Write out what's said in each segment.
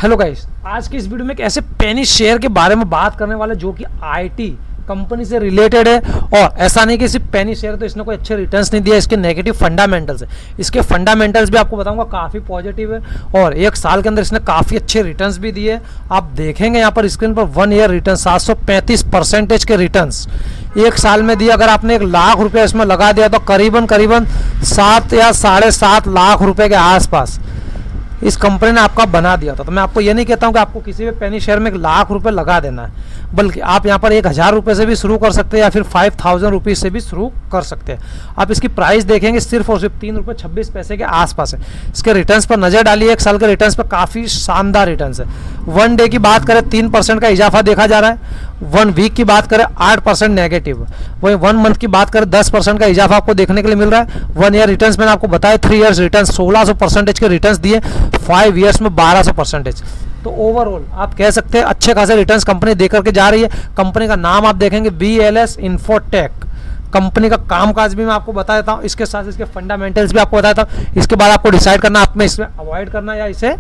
Hello guys, आज की इस वीडियो में एक ऐसे पेनी शेयर के बारे में बात करने वाले जो कि आईटी कंपनी से रिलेटेड है। और ऐसा नहीं कि सिर्फ पेनी शेयर तो इसने कोई अच्छे रिटर्न्स नहीं दिया, इसके नेगेटिव फंडामेंटल्स है। इसके फंडामेंटल्स भी आपको बताऊंगा काफ़ी पॉजिटिव है और एक साल के अंदर इसने काफ़ी अच्छे रिटर्न्स भी दिए। आप देखेंगे यहाँ पर स्क्रीन पर 1 ईयर रिटर्न 735% के रिटर्न्स एक साल में दिए। अगर आपने 1 लाख रुपये इसमें लगा दिया तो करीबन 7 या 7.5 लाख रुपये के आसपास इस कंपनी ने आपका बना दिया था। तो मैं आपको ये नहीं कहता हूँ कि आपको किसी भी पेनी शेयर में 1 लाख रुपए लगा देना है, बल्कि आप यहाँ पर 1000 रुपये से भी शुरू कर सकते हैं या फिर 5000 रुपीज़ से भी शुरू कर सकते हैं। आप इसकी प्राइस देखेंगे सिर्फ और सिर्फ 3 रुपये 26 पैसे के आसपास है। इसके रिटर्न्स पर नज़र डालिए, एक साल के रिटर्न्स पर काफ़ी शानदार रिटर्न्स है। 1 डे की बात करें 3% का इजाफा देखा जा रहा है, 1 वीक की बात करें 8% नेगेटिव, वही 1 मंथ की बात करें 10% का इजाफा आपको देखने के लिए मिल रहा है। 1 ईयर रिटर्न्स मैंने आपको बताया 3 ईयर्स रिटर्न 1600% के रिटर्न्स दिए, 5 ईयर्स में 1200%। तो ओवरऑल आप कह सकते हैं अच्छे खासे रिटर्न्स कंपनी दे करके जा रही है। कंपनी का नाम आप देखेंगे BLS इन्फोटेक। कंपनी का कामकाज भी मैं आपको बता देता हूँ, इसके साथ इसके फंडामेंटल्स भी आपको बताता हूँ। इसके बाद आपको डिसाइड करना आप में इसमें अवॉइड करना या इसे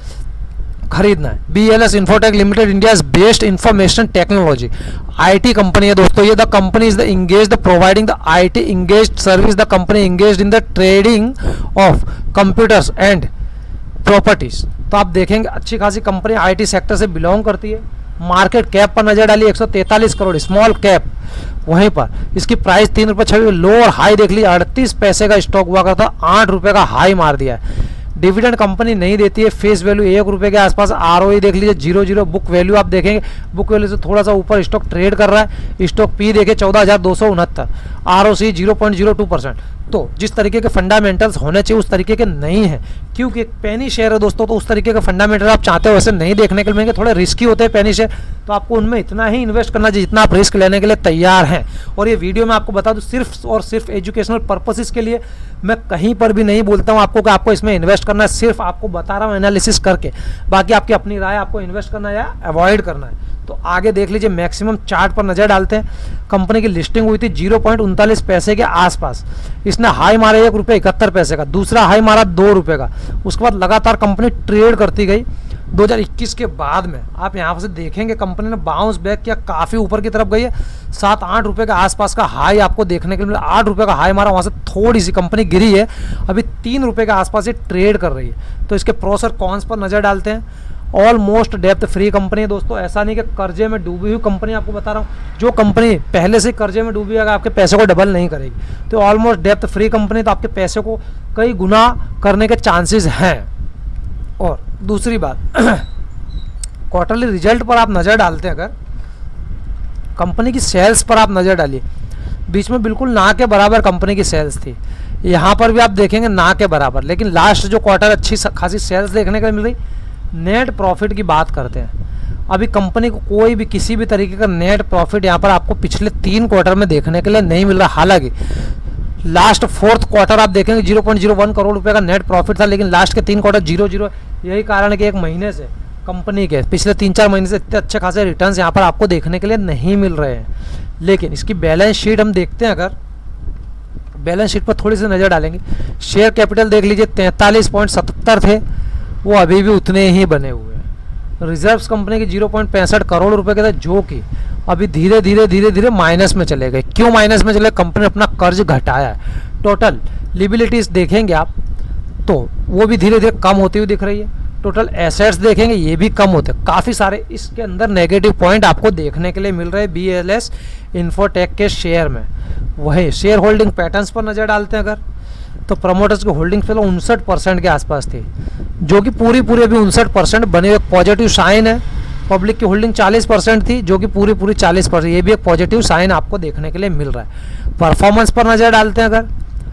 खरीदना है। BLS infotech limited India based information technology IT company है दोस्तों। ये the company is the engage the providing the IT engage service. The company engage in the trading of computers and properties. तो आप देखेंगे अच्छी खासी कंपनी IT सेक्टर से belong करती है। मार्केट कैप पर नजर डालिए 143 करोड़ स्मॉल कैप। वहीं पर इसकी प्राइस 3 रुपये 26, लो और हाई देख लीजिए 38 पैसे का स्टॉक हुआ करता, 8 रुपये का हाई मार दिया है। डिविडेंड कंपनी नहीं देती है, फेस वैल्यू 1 रुपये के आसपास, ROE देख लीजिए 0.0। बुक वैल्यू आप देखेंगे बुक वैल्यू से थोड़ा सा ऊपर स्टॉक ट्रेड कर रहा है। स्टॉक P देखिए 14,269, ROC 0.02%। तो जिस तरीके के फंडामेंटल्स होने चाहिए उस तरीके के नहीं है, क्योंकि एक पेनी शेयर है दोस्तों। तो उस तरीके के फंडामेंटल आप चाहते हो वैसे नहीं देखने के लिए मिलेंगे, थोड़े रिस्की होते हैं पेनी शेयर। तो आपको उनमें इतना ही इन्वेस्ट करना चाहिए जितना आप रिस्क लेने के लिए तैयार हैं। और ये वीडियो मैं आपको बता दूं सिर्फ और सिर्फ एजुकेशनल पर्पसेस के लिए, मैं कहीं पर भी नहीं बोलता हूँ आपको कि आपको इसमें इन्वेस्ट करना है। सिर्फ आपको बता रहा हूँ एनालिसिस करके, बाकी आपकी अपनी राय, आपको इन्वेस्ट करना है या अवॉइड करना है। तो आगे देख लीजिए, मैक्सिमम चार्ट पर नजर डालते हैं। कंपनी की लिस्टिंग हुई थी 0.39 पैसे के आसपास। इसने हाई मारा 1 रुपये 71 पैसे का, दूसरा हाई मारा 2 रुपये का। उसके बाद लगातार कंपनी ट्रेड करती गई। 2021 के बाद में आप यहाँ से देखेंगे कंपनी ने बाउंस बैक किया, काफ़ी ऊपर की तरफ गई है। 7-8 रुपये के आसपास का हाई आपको देखने के लिए मिला। 8 रुपये का हाई मारा, वहाँ से थोड़ी सी कंपनी गिरी है, अभी 3 रुपये के आसपास ये ट्रेड कर रही है। तो इसके प्रोस और कॉन्स पर नज़र डालते हैं। ऑलमोस्ट डेप्थ फ्री कंपनी है दोस्तों, ऐसा नहीं कि कर्जे में डूबी हुई कंपनी। आपको बता रहा हूँ जो कंपनी पहले से कर्जे में डूबी है आपके पैसे को डबल नहीं करेगी। तो ऑलमोस्ट डेप्थ फ्री कंपनी, तो आपके पैसे को कई गुना करने के चांसेस हैं। और दूसरी बात क्वार्टरली रिजल्ट पर आप नज़र डालते हैं, अगर कंपनी की सेल्स पर आप नज़र डालिए, बीच में बिल्कुल ना के बराबर कंपनी की सेल्स थी। यहाँ पर भी आप देखेंगे ना के बराबर, लेकिन लास्ट जो क्वार्टर अच्छी खासी सेल्स देखने को मिल रही। नेट प्रॉफिट की बात करते हैं, अभी कंपनी को कोई भी किसी भी तरीके का नेट प्रॉफिट यहाँ पर आपको पिछले 3 क्वार्टर में देखने के लिए नहीं मिल रहा। हालांकि लास्ट 4th क्वार्टर आप देखेंगे 0.01 करोड़ रुपए का नेट प्रॉफिट था, लेकिन लास्ट के 3 क्वार्टर 0.0। यही कारण है कि 1 महीने से कंपनी के पिछले 3-4 महीने से इतने अच्छे खासे रिटर्न्स यहाँ पर आपको देखने के लिए नहीं मिल रहे हैं। लेकिन इसकी बैलेंस शीट हम देखते हैं, अगर बैलेंस शीट पर थोड़ी सी नज़र डालेंगे, शेयर कैपिटल देख लीजिए 43.77 थे, वो अभी भी उतने ही बने हुए हैं। रिजर्व्स कंपनी के 0.65 करोड़ रुपए के थे, जो कि अभी धीरे धीरे माइनस में चले गए। क्यों माइनस में चले? कंपनी ने अपना कर्ज घटाया है। टोटल लिबिलिटीज देखेंगे आप तो वो भी धीरे धीरे कम होती हुई दिख रही है। टोटल एसेट्स देखेंगे ये भी कम होते हैं। काफ़ी सारे इसके अंदर नेगेटिव पॉइंट आपको देखने के लिए मिल रहे हैं BLS इन्फोटेक के शेयर में। वही शेयर होल्डिंग पैटर्न्स पर नज़र डालते हैं, अगर तो प्रमोटर्स की होल्डिंग फिलहाल 59% के आसपास थी, जो कि पूरी अभी 59% बने हुए पॉजिटिव साइन है। पब्लिक की होल्डिंग 40% थी, जो कि पूरी 40%, ये भी एक पॉजिटिव साइन आपको देखने के लिए मिल रहा है। परफॉर्मेंस पर नज़र डालते हैं अगर,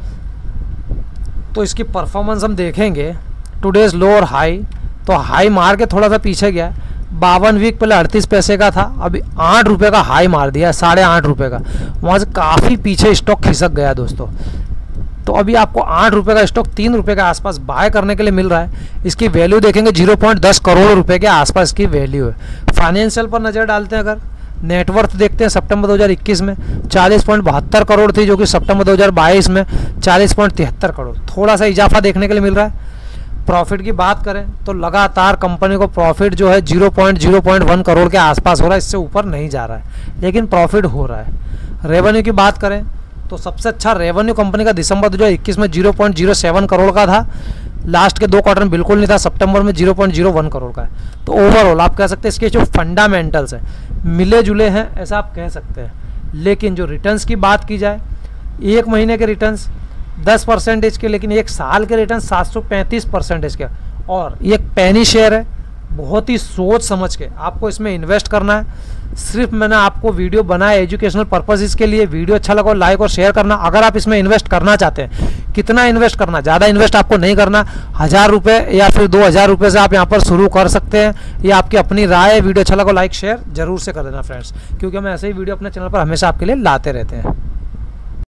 तो इसकी परफॉर्मेंस हम देखेंगे टुडेज लो और हाई, तो हाई मार के थोड़ा सा पीछे गया। 52 वीक पहले 38 पैसे का था, अभी 8 रुपये का हाई मार दिया, 8.5 रुपये का, वहाँ से काफ़ी पीछे स्टॉक खिसक गया दोस्तों। तो अभी आपको 8 रुपये का स्टॉक 3 रुपये के आसपास बाय करने के लिए मिल रहा है। इसकी वैल्यू देखेंगे 0.10 करोड़ रुपए के आसपास की वैल्यू है। फाइनेंशियल पर नज़र डालते हैं, अगर नेटवर्थ देखते हैं सितंबर 2021 में 40.72 करोड़ थी, जो कि सितंबर 2022 में 40.73 करोड़, थोड़ा सा इजाफा देखने के लिए मिल रहा है। प्रॉफिट की बात करें तो लगातार कंपनी को प्रॉफिट जो है 0.1 करोड़ के आसपास हो रहा है, इससे ऊपर नहीं जा रहा है, लेकिन प्रॉफिट हो रहा है। रेवेन्यू की बात करें तो सबसे अच्छा रेवेन्यू कंपनी का दिसंबर 2021 में 0.07 करोड़ का था, लास्ट के 2 क्वार्टर में बिल्कुल नहीं था, सितंबर में 0.01 करोड़ का है। तो ओवरऑल आप कह सकते हैं इसके जो फंडामेंटल्स हैं मिले जुले हैं, ऐसा आप कह सकते हैं। लेकिन जो रिटर्न्स की बात की जाए, 1 महीने के रिटर्न्स 10% के, लेकिन 1 साल के रिटर्न 735% के, और ये एक पेनी शेयर है। बहुत ही सोच समझ के आपको इसमें इन्वेस्ट करना है। सिर्फ मैंने आपको वीडियो बनाया एजुकेशनल पर्पसेस के लिए। वीडियो अच्छा लगा लाइक और शेयर करना। अगर आप इसमें इन्वेस्ट करना चाहते हैं, कितना इन्वेस्ट करना, ज़्यादा इन्वेस्ट आपको नहीं करना, 1000 रुपये या फिर 2000 रुपये से आप यहाँ पर शुरू कर सकते हैं। ये आपकी अपनी राय है। वीडियो अच्छा लगा लाइक शेयर जरूर से कर देना फ्रेंड्स, क्योंकि हम ऐसे ही वीडियो अपने चैनल पर हमेशा आपके लिए लाते रहते हैं।